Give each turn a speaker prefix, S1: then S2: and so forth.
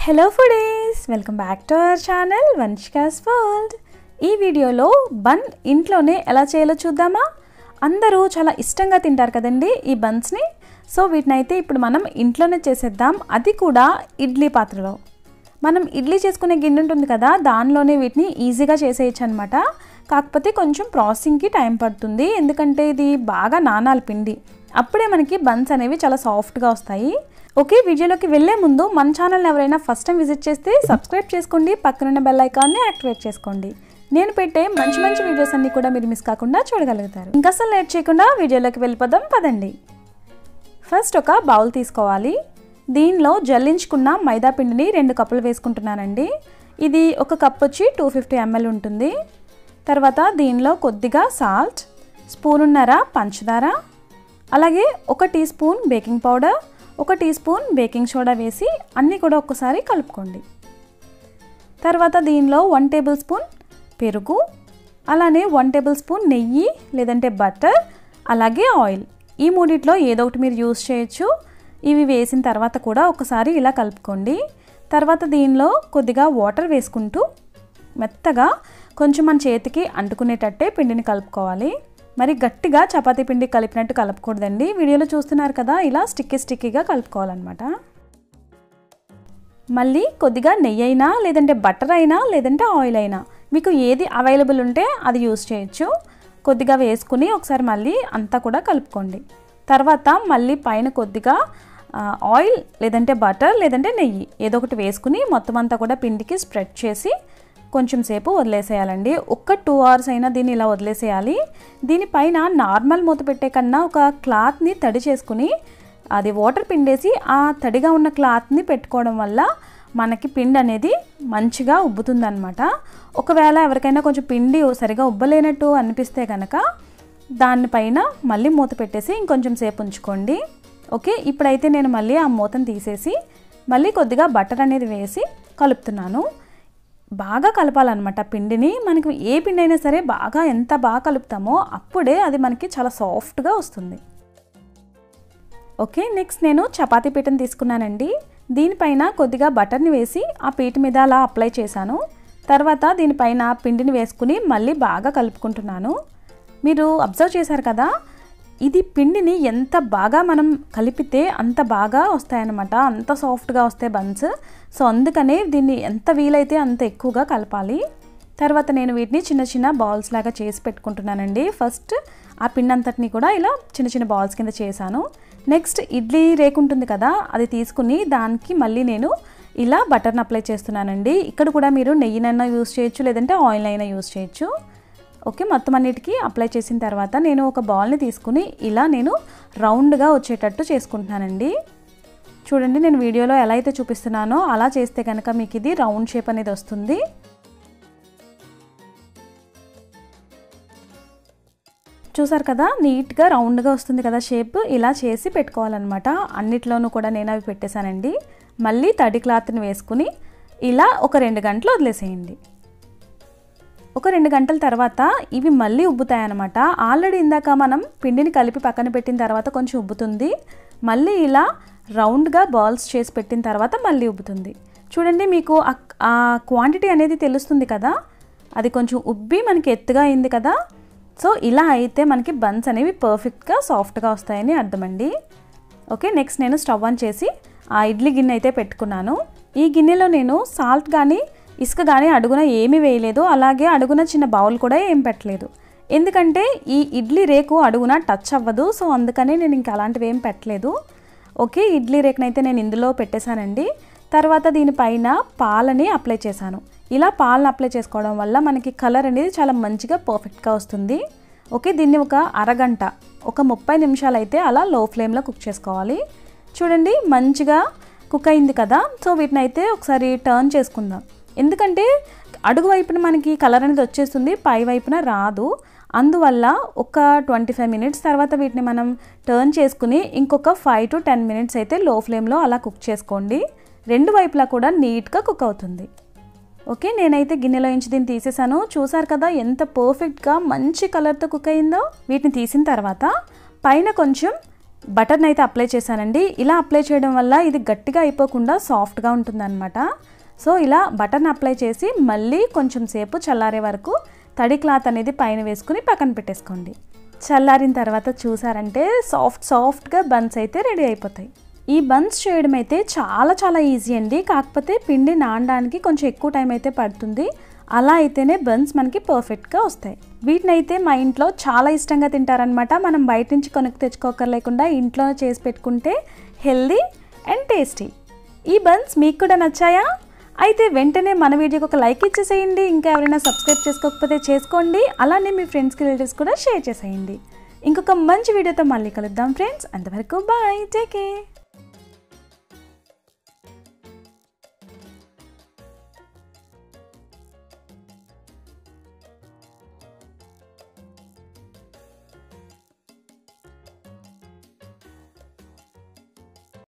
S1: Hello foodies, welcome back to our channel Vanshika sWorld. ఈ వీడియోలో bun ఇంట్లోనే ఎలా చేయాలో చూద్దామా. అందరూ చాలా ఇష్టంగా తింటారు కదండి ఈ బన్స్ని. సో వీటిని అయితే ఇప్పుడు మనం ఇంట్లోనే చేసేద్దాం, అది కూడా ఇడ్లీ పాత్రలో. మనం ఇడ్లీ చేసుకునే గిన్నె ఉంటుంది కదా, దానిలోనే వీటిని ఈజీగా చేసేయచ్చు అనమాట. కాకపోతే కొంచెం ప్రాసెసింగ్కి టైం పడుతుంది, ఎందుకంటే ఇది బాగా నానాలి పిండి, అప్పుడే మనకి బన్స్ అనేవి చాలా సాఫ్ట్గా వస్తాయి. ఓకే, వీడియోలోకి వెళ్ళే ముందు మన ఛానల్ని ఎవరైనా ఫస్ట్ టైం విజిట్ చేస్తే సబ్స్క్రైబ్ చేసుకోండి, పక్కనున్న బెల్ ఐకాన్ని యాక్టివేట్ చేసుకోండి. నేను పెట్టే మంచి మంచి వీడియోస్ అన్నీ కూడా మీరు మిస్ కాకుండా చూడగలుగుతారు. ఇంకా అసలు లేట్ చేయకుండా వీడియోలోకి వెళ్ళిపోదాం పదండి. ఫస్ట్ ఒక బౌల్ తీసుకోవాలి. దీనిలో జల్లించుకున్న మైదా పిండిని 2 కప్పులు వేసుకుంటున్నానండి. ఇది ఒక కప్ వచ్చి 250 ml ఉంటుంది. తర్వాత దీనిలో కొద్దిగా సాల్ట్, స్పూనున్నర పంచదార, అలాగే 1 teaspoon baking powder, 1 teaspoon baking soda వేసి అన్నీ కూడా ఒక్కసారి కలుపుకోండి. తర్వాత దీనిలో 1 టేబుల్ స్పూన్ పెరుగు, అలానే 1 టేబుల్ స్పూన్ నెయ్యి లేదంటే బటర్, అలాగే ఆయిల్, ఈ మూడిట్లో ఏదో ఒకటి మీరు యూస్ చేయొచ్చు. ఇవి వేసిన తర్వాత కూడా ఒకసారి ఇలా కలుపుకోండి. తర్వాత దీనిలో కొద్దిగా వాటర్ వేసుకుంటూ మెత్తగా కొంచెం మన చేతికి అంటుకునేటట్టే పిండిని కలుపుకోవాలి. మరి గట్టిగా చపాతీ పిండి కలిపినట్టు కలపకూడదండి. వీడియోలో చూస్తున్నారు కదా, ఇలా స్టిక్కీగా కలుపుకోవాలన్నమాట. మళ్ళీ కొద్దిగా నెయ్యి అయినా లేదంటే బటర్ అయినా లేదంటే ఆయిల్ అయినా మీకు ఏది అవైలబుల్ ఉంటే అది యూస్ చేయొచ్చు. కొద్దిగా వేసుకుని ఒకసారి మళ్ళీ అంతా కూడా కలుపుకోండి. తర్వాత మళ్ళీ పైన కొద్దిగా ఆయిల్ లేదంటే బటర్ లేదంటే నెయ్యి ఏదో ఒకటి వేసుకుని మొత్తం అంతా కూడా పిండికి స్ప్రెడ్ చేసి కొంచెం సేపు వదిలేసేయాలండి. 2 hours అయినా దీన్ని ఇలా వదిలేసేయాలి. దీనిపైన నార్మల్ మూత పెట్టే కన్నా ఒక క్లాత్ని తడి చేసుకుని అది వాటర్ పిండేసి ఆ తడిగా ఉన్న క్లాత్ని పెట్టుకోవడం వల్ల మనకి పిండి అనేది మంచిగా ఉబ్బుతుందన్నమాట. ఒకవేళ ఎవరికైనా కొంచెం పిండి సరిగా ఉబ్బలేనట్టు అనిపిస్తే కనుక దానిపైన మళ్ళీ మూత పెట్టేసి ఇంకొంచెం సేపు ఉంచుకోండి. ఓకే, ఇప్పుడైతే నేను మళ్ళీ ఆ మూతను తీసేసి మళ్ళీ కొద్దిగా బటర్ అనేది వేసి కలుపుతున్నాను. బాగా కలపాలన్నమాట పిండిని. మనకి ఏ పిండి అయినా సరే ఎంత బాగా కలుపుతామో అప్పుడే అది మనకి చాలా సాఫ్ట్గా వస్తుంది. ఓకే, నెక్స్ట్ నేను చపాతీ పీటను తీసుకున్నానండి. దీనిపైన కొద్దిగా బటర్ని వేసి ఆ పీట మీద అలా అప్లై చేశాను. తర్వాత దీనిపైన పిండిని వేసుకుని మళ్ళీ బాగా కలుపుకుంటున్నాను. మీరు అబ్జర్వ్ చేశారు కదా, ఇది పిండిని ఎంత బాగా మనం కలిపితే అంత బాగా వస్తాయన్నమాట, అంత సాఫ్ట్గా వస్తాయి బన్స్. సో అందుకనే దీన్ని ఎంత వీలైతే అంత ఎక్కువగా కలపాలి. తర్వాత నేను వీటిని చిన్న చిన్న బాల్స్ లాగా చేసి పెట్టుకుంటున్నానండి. ఫస్ట్ ఆ పిండి అంతటిని కూడా ఇలా చిన్న చిన్న బాల్స్ కింద చేశాను. నెక్స్ట్ ఇడ్లీ రేకు ఉంటుంది కదా, అది తీసుకుని దానికి మళ్ళీ నేను ఇలా బటర్ని అప్లై చేస్తున్నానండి. ఇక్కడ కూడా మీరు నెయ్యినైనా యూస్ చేయొచ్చు లేదంటే ఆయిల్ అయినా యూస్ చేయొచ్చు. ఓకే, మొత్తం అన్నిటికీ అప్లై చేసిన తర్వాత నేను ఒక బాల్ని తీసుకుని ఇలా నేను రౌండ్గా వచ్చేటట్టు చేసుకుంటున్నానండి. చూడండి, నేను వీడియోలో ఎలా అయితే చూపిస్తున్నానో అలా చేస్తే కనుక మీకు ఇది రౌండ్ షేప్ అనేది వస్తుంది. చూసారు కదా, నీట్గా రౌండ్గా వస్తుంది కదా షేప్. ఇలా చేసి పెట్టుకోవాలన్నమాట. అన్నిట్లోనూ కూడా నేను అవి పెట్టేశానండి. మళ్ళీ తడి క్లాత్ని వేసుకుని ఇలా ఒక 2 గంటలు వదిలేసేయండి. ఒక 2 గంటల తర్వాత ఇవి మళ్ళీ ఉబ్బుతాయన్నమాట. ఆల్రెడీ ఇందాక మనం పిండిని కలిపి పక్కన పెట్టిన తర్వాత కొంచెం ఉబ్బుతుంది. మళ్ళీ ఇలా రౌండ్గా బాల్స్ చేసి పెట్టిన తర్వాత మళ్ళీ ఉబ్బుతుంది. చూడండి, మీకు ఆ క్వాంటిటీ అనేది తెలుస్తుంది కదా, అది కొంచెం ఉబ్బి మనకి ఎత్తుగా అయింది కదా. సో ఇలా అయితే మనకి బన్స్ అనేవి పర్ఫెక్ట్గా సాఫ్ట్గా వస్తాయని అర్థమండి. ఓకే, నెక్స్ట్ నేను స్టవ్ ఆన్ చేసి ఆ ఇడ్లీ గిన్నె అయితే పెట్టుకున్నాను. ఈ గిన్నెలో నేను సాల్ట్ కానీ ఇసుక కానీ అడుగున ఏమీ వేయలేదు, అలాగే అడుగున చిన్న బౌల్ కూడా ఏం పెట్టలేదు. ఎందుకంటే ఈ ఇడ్లీ రేకు అడుగున టచ్ అవ్వదు. సో అందుకని నేను ఇంకా అలాంటివి ఏం పెట్టలేదు. ఓకే, ఇడ్లీ రేకునైతే నేను ఇందులో పెట్టేశానండి. తర్వాత దీనిపైన పాలని అప్లై చేశాను. ఇలా పాలను అప్లై చేసుకోవడం వల్ల మనకి కలర్ అనేది చాలా మంచిగా పర్ఫెక్ట్గా వస్తుంది. ఓకే, దీన్ని ఒక అరగంట, ఒక 30 నిమిషాలు అయితే అలా లో ఫ్లేమ్లో కుక్ చేసుకోవాలి. చూడండి, మంచిగా కుక్ అయింది కదా. సో వీటిని అయితే ఒకసారి టర్న్ చేసుకుందాం, ఎందుకంటే అడుగు వైపున మనకి కలర్ అనేది వచ్చేస్తుంది, పై వైపున రాదు. అందువల్ల ఒక 25 minutes తర్వాత వీటిని మనం టర్న్ చేసుకుని ఇంకొక 5 to 10 minutes అయితే లో ఫ్లేమ్లో అలా కుక్ చేసుకోండి. 2 వైపులా కూడా నీట్గా కుక్ అవుతుంది. ఓకే, నేనైతే గిన్నెలో నుంచి దీన్ని తీసేసాను. చూసారు కదా ఎంత పర్ఫెక్ట్గా మంచి కలర్తో కుక్ అయిందో. వీటిని తీసిన తర్వాత పైన కొంచెం బటర్ని అయితే అప్లై చేశానండి. ఇలా అప్లై చేయడం వల్ల ఇది గట్టిగా అయిపోకుండా సాఫ్ట్గా ఉంటుందన్నమాట. సో ఇలా బటర్ని అప్లై చేసి మళ్ళీ కొంచెం సేపు చల్లారే వరకు తడి క్లాత్ అనేది పైన వేసుకుని పక్కన పెట్టేసుకోండి. చల్లారిన తర్వాత చూసారంటే సాఫ్ట్గా బన్స్ అయితే రెడీ అయిపోతాయి. ఈ బన్స్ చేయడం అయితే చాలా ఈజీ అండి. కాకపోతే పిండి నానడానికి కొంచెం ఎక్కువ టైం అయితే పడుతుంది. అలా అయితేనే బన్స్ మనకి పర్ఫెక్ట్గా వస్తాయి. వీటిని అయితే మా ఇంట్లో చాలా ఇష్టంగా తింటారనమాట. మనం బయట నుంచి కొనుక్కు తెచ్చుకోకర్లేకుండా ఇంట్లో చేసి పెట్టుకుంటే హెల్దీ అండ్ టేస్టీ. ఈ బన్స్ మీకు కూడా నచ్చాయా? అయితే వెంటనే మన వీడియోకి ఒక లైక్ ఇచ్చేసేయండి. ఇంకా ఎవరైనా సబ్స్క్రైబ్ చేసుకోకపోతే చేసుకోండి. అలానే మీ ఫ్రెండ్స్కి రిలేటివ్స్ కూడా షేర్ చేసేయండి. ఇంకొక మంచి వీడియోతో మళ్ళీ కలుద్దాం ఫ్రెండ్స్. అంతవరకు బాయ్, టేక్ కేర్.